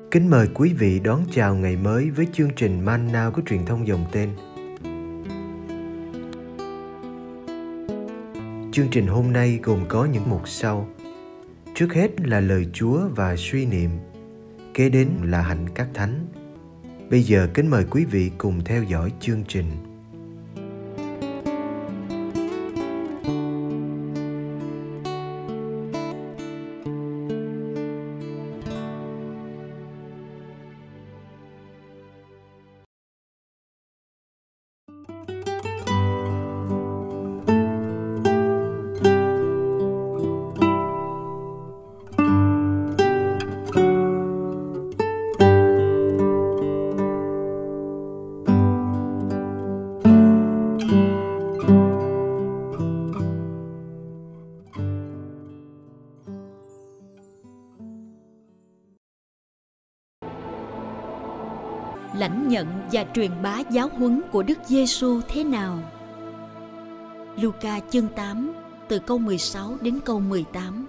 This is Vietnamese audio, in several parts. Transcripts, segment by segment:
Kính mời quý vị đón chào ngày mới với chương trình Man-na của truyền thông dòng tên. Chương trình hôm nay gồm có những mục sau. Trước hết là lời Chúa và suy niệm. Kế đến là hạnh các thánh. Bây giờ kính mời quý vị cùng theo dõi chương trình. Lãnh nhận và truyền bá giáo huấn của Đức Giêsu thế nào? Luca chương 8 từ câu 16 đến câu 18.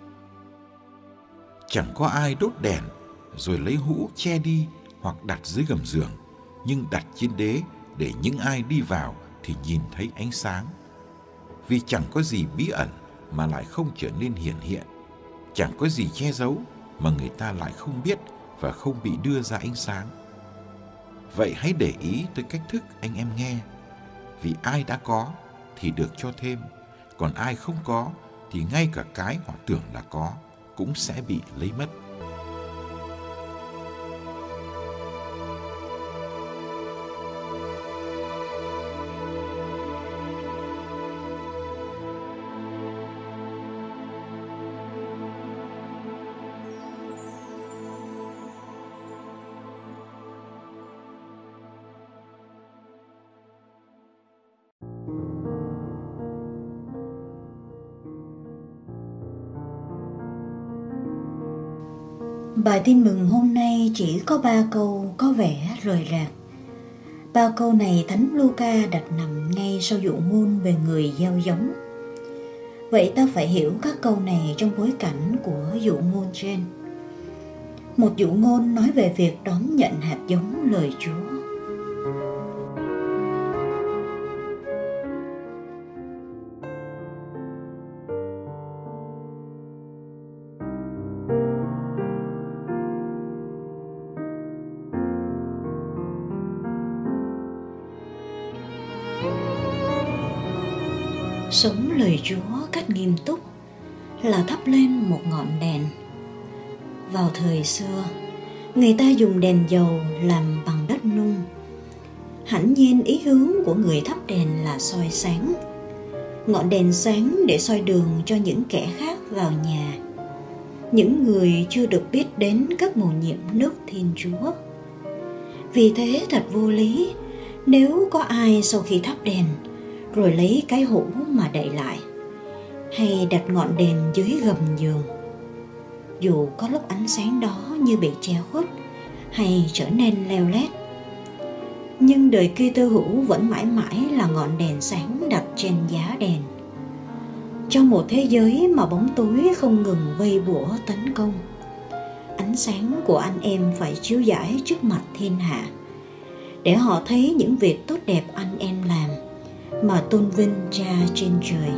Chẳng có ai đốt đèn rồi lấy hũ che đi hoặc đặt dưới gầm giường, nhưng đặt trên đế để những ai đi vào thì nhìn thấy ánh sáng. Vì chẳng có gì bí ẩn mà lại không trở nên hiển hiện, chẳng có gì che giấu mà người ta lại không biết và không bị đưa ra ánh sáng. Vậy hãy để ý tới cách thức anh em nghe. Vì ai đã có thì được cho thêm, còn ai không có thì ngay cả cái họ tưởng là có cũng sẽ bị lấy mất. Bài tin mừng hôm nay chỉ có 3 câu có vẻ rời rạc. 3 câu này Thánh Luca đặt nằm ngay sau dụ ngôn về người gieo giống. Vậy ta phải hiểu các câu này trong bối cảnh của dụ ngôn trên. Một dụ ngôn nói về việc đón nhận hạt giống lời Chúa. Sống lời Chúa cách nghiêm túc là thắp lên một ngọn đèn. Vào thời xưa, người ta dùng đèn dầu làm bằng đất nung. Hẳn nhiên ý hướng của người thắp đèn là soi sáng. Ngọn đèn sáng để soi đường cho những kẻ khác vào nhà, những người chưa được biết đến các mầu nhiệm nước Thiên Chúa. Vì thế thật vô lý nếu có ai sau khi thắp đèn rồi lấy cái hũ mà đậy lại, hay đặt ngọn đèn dưới gầm giường. Dù có lúc ánh sáng đó như bị che khuất hay trở nên leo lét, nhưng đời Kitô hữu vẫn mãi mãi là ngọn đèn sáng đặt trên giá đèn. Trong một thế giới mà bóng tối không ngừng vây bủa tấn công, ánh sáng của anh em phải chiếu rải trước mặt thiên hạ, để họ thấy những việc tốt đẹp anh em làm mà tôn vinh Cha trên trời.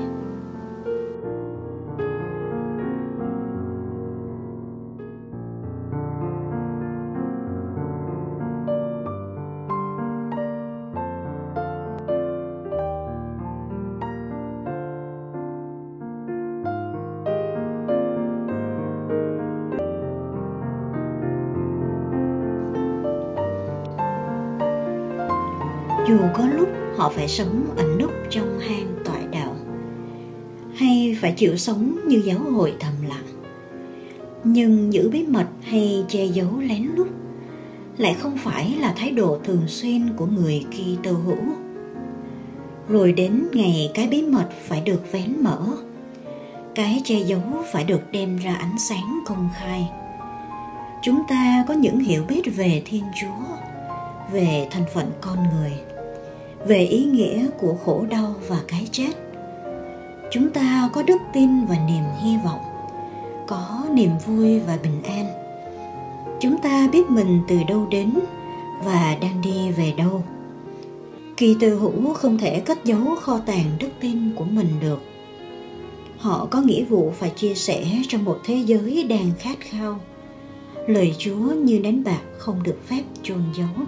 Dù có lúc họ phải sống ẩn núp trong hang toại đạo, hay phải chịu sống như giáo hội thầm lặng, nhưng giữ bí mật hay che giấu lén lút lại không phải là thái độ thường xuyên của người Kitô hữu. Rồi đến ngày cái bí mật phải được vén mở, cái che giấu phải được đem ra ánh sáng công khai, chúng ta có những hiểu biết về Thiên Chúa, về thân phận con người, về ý nghĩa của khổ đau và cái chết. Chúng ta có đức tin và niềm hy vọng, có niềm vui và bình an. Chúng ta biết mình từ đâu đến và đang đi về đâu. Kỳ tư hữu không thể cất giấu kho tàng đức tin của mình được. Họ có nghĩa vụ phải chia sẻ trong một thế giới đang khát khao. Lời Chúa như nén bạc không được phép chôn giấu.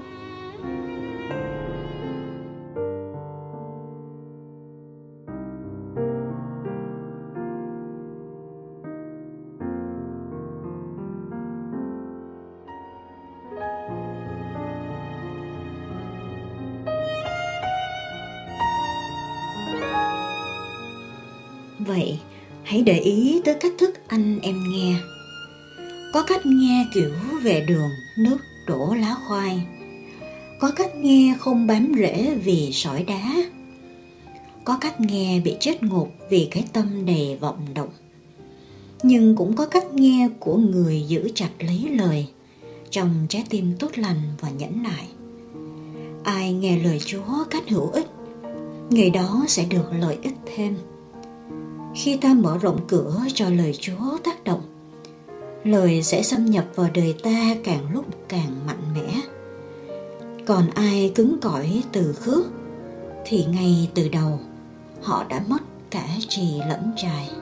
Vậy, hãy để ý tới cách thức anh em nghe. Có cách nghe kiểu về đường, nước đổ lá khoai. Có cách nghe không bám rễ vì sỏi đá. Có cách nghe bị chết ngục vì cái tâm đầy vọng động. Nhưng cũng có cách nghe của người giữ chặt lấy lời, trong trái tim tốt lành và nhẫn nại. Ai nghe lời Chúa cách hữu ích, người đó sẽ được lợi ích thêm. Khi ta mở rộng cửa cho lời Chúa tác động, lời sẽ xâm nhập vào đời ta càng lúc càng mạnh mẽ. Còn ai cứng cỏi từ khước, thì ngay từ đầu họ đã mất cả trì lẫn trài.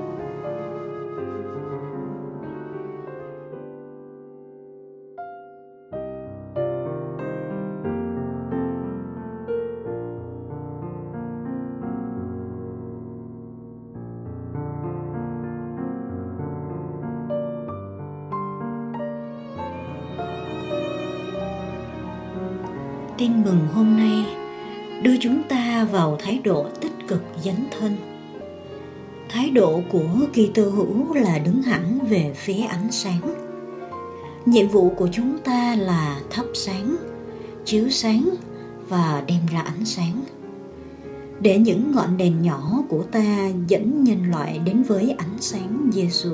Tin mừng hôm nay đưa chúng ta vào thái độ tích cực dấn thân. Thái độ của Kitô hữu là đứng hẳn về phía ánh sáng. Nhiệm vụ của chúng ta là thắp sáng, chiếu sáng và đem ra ánh sáng, để những ngọn đèn nhỏ của ta dẫn nhân loại đến với ánh sáng Giêsu.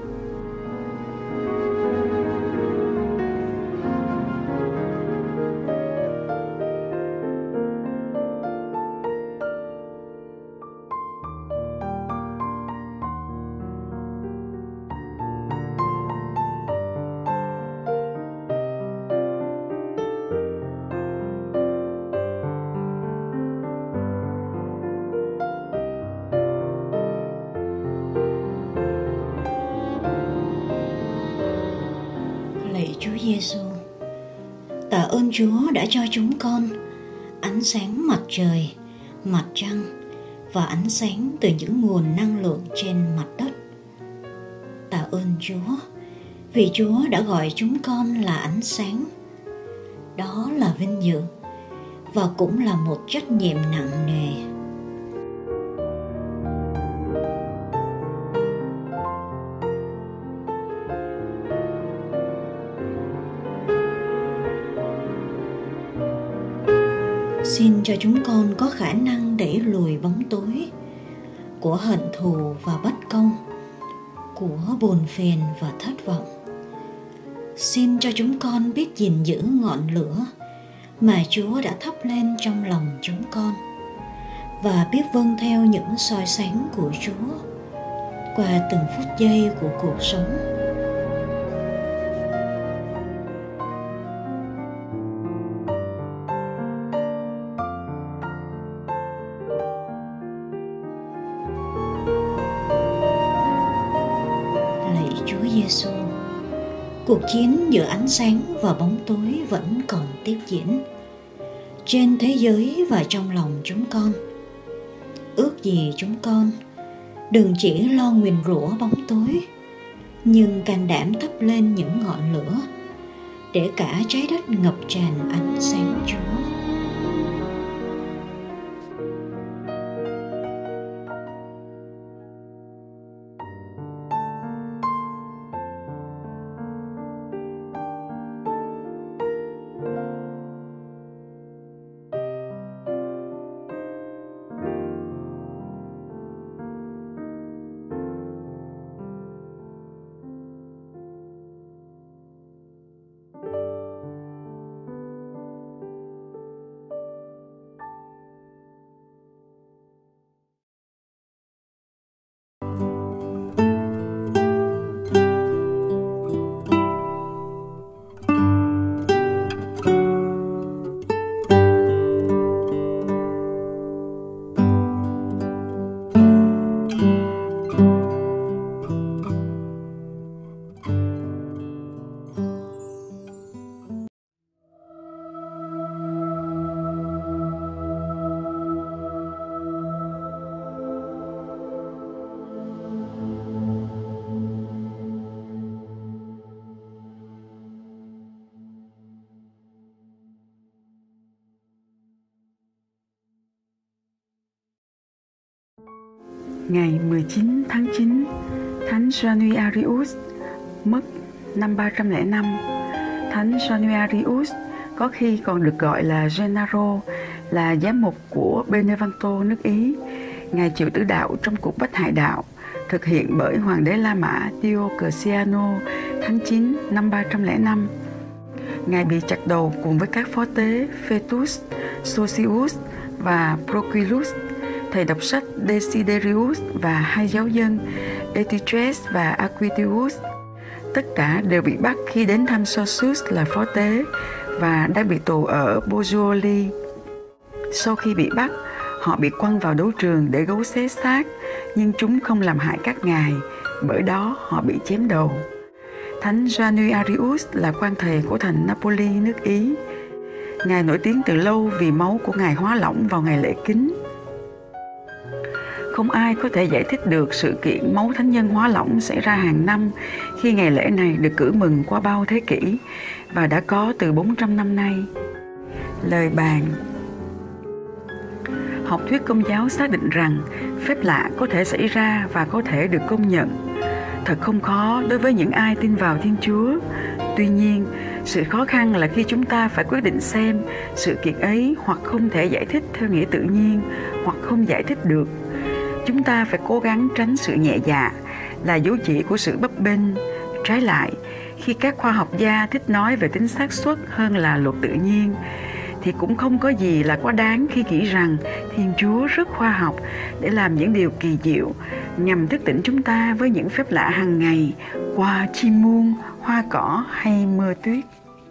Lạy Chúa Giêsu, tạ ơn Chúa đã cho chúng con ánh sáng mặt trời, mặt trăng và ánh sáng từ những nguồn năng lượng trên mặt đất. Tạ ơn Chúa vì Chúa đã gọi chúng con là ánh sáng. Đó là vinh dự và cũng là một trách nhiệm nặng nề. Xin cho chúng con có khả năng đẩy lùi bóng tối của hận thù và bất công, của buồn phiền và thất vọng. Xin cho chúng con biết gìn giữ ngọn lửa mà Chúa đã thắp lên trong lòng chúng con, và biết vâng theo những soi sáng của Chúa qua từng phút giây của cuộc sống. Giêsu, cuộc chiến giữa ánh sáng và bóng tối vẫn còn tiếp diễn trên thế giới và trong lòng chúng con. Ước gì chúng con đừng chỉ lo nguyền rủa bóng tối, nhưng can đảm thắp lên những ngọn lửa để cả trái đất ngập tràn ánh sáng Chúa. Ngày 19 tháng 9, Thánh Januarius mất năm 305. Thánh Januarius có khi còn được gọi là Gennaro, là giám mục của Benevento nước Ý. Ngài chịu tử đạo trong cuộc bách hại đạo thực hiện bởi Hoàng đế La Mã Diocletiano tháng 9 năm 305. Ngài bị chặt đầu cùng với các phó tế Foetus, Socius và Proculus, thầy đọc sách Desiderius và hai giáo dân Eutyches và Aquitius. Tất cả đều bị bắt khi đến thăm Sosus là phó tế và đang bị tù ở Pozzuoli. Sau khi bị bắt, họ bị quăng vào đấu trường để gấu xé xác, nhưng chúng không làm hại các ngài, bởi đó họ bị chém đầu. Thánh Januarius là quan thầy của thành Napoli nước Ý. Ngài nổi tiếng từ lâu vì máu của ngài hóa lỏng vào ngày lễ kính. Không ai có thể giải thích được sự kiện máu thánh nhân hóa lỏng xảy ra hàng năm khi ngày lễ này được cử mừng qua bao thế kỷ và đã có từ 400 năm nay. Lời bàn. Học thuyết Công giáo xác định rằng phép lạ có thể xảy ra và có thể được công nhận. Thật không khó đối với những ai tin vào Thiên Chúa. Tuy nhiên, sự khó khăn là khi chúng ta phải quyết định xem sự kiện ấy hoặc không thể giải thích theo nghĩa tự nhiên hoặc không giải thích được. Chúng ta phải cố gắng tránh sự nhẹ dạ, là dấu chỉ của sự bấp bênh. Trái lại, khi các khoa học gia thích nói về tính xác suất hơn là luật tự nhiên, thì cũng không có gì là quá đáng khi nghĩ rằng Thiên Chúa rất khoa học để làm những điều kỳ diệu nhằm thức tỉnh chúng ta với những phép lạ hàng ngày qua chim muông, hoa cỏ hay mưa tuyết.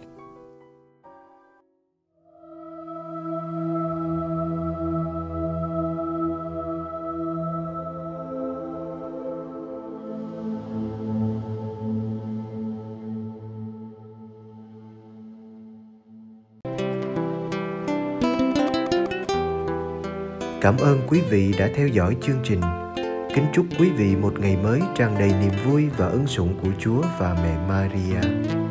Cảm ơn quý vị đã theo dõi chương trình. Kính chúc quý vị một ngày mới tràn đầy niềm vui và ân sủng của Chúa và Mẹ Maria.